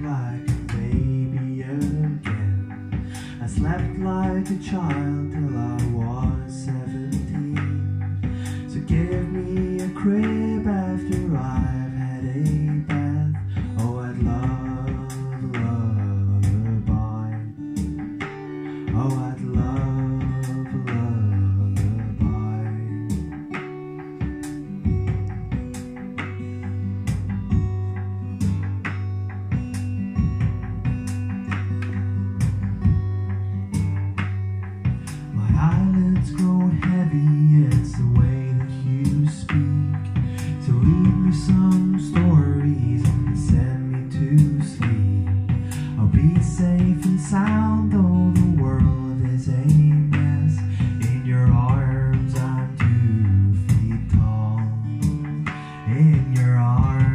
like a baby again. I slept like a child till I was 17. So give me a crib after I've had a bath. Oh, I'd love a lullaby. Oh, I'd love a lullaby. My eyelids grow heavy, it's the way that you speak. So read me some stories and send me to sleep. I'll be safe and sound though the world is a mess. In your arms I'm 2 feet tall. In your arms